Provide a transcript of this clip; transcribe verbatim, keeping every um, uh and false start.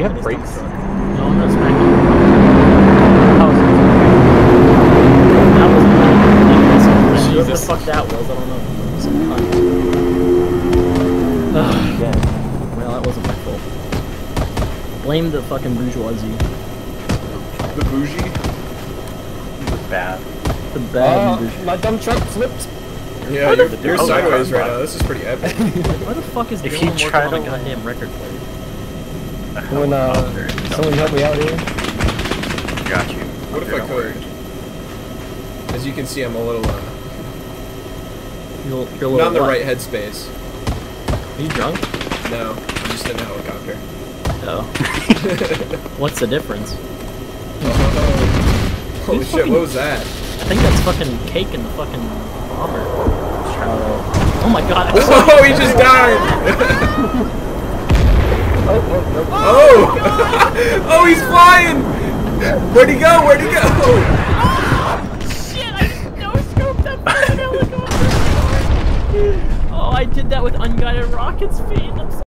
have brakes? No, I'm not smacking. Oh, that was not. Whatever the fuck that was, I don't know. Some cunt. Yeah. Well, that wasn't my fault. Blame the fucking bourgeoisie. The bougie? Bad. The bad Uh, bourgeoisie. my dumb truck flipped. Yeah, you're, you're Oh, sideways God. right now. This is pretty epic. Why the fuck is If Dylan you working try on a to- goddamn record player? When uh, someone help me out here. Got you. What if I could? As you can see, I'm a little, uh, You're, you're a little not in the what? right headspace. Are you drunk? No, I'm just in a helicopter. Oh. What's the difference? Oh, holy shit, what was that? I think that's fucking cake in the fucking bomber. Oh my god. Oh, he just died! Oh, oh, oh. Oh! Oh, he's flying! Where'd he go? Where'd he go? Shit, I just no-scoped that fucking helicopter. Oh, I did that with unguided rocket speed. I'm so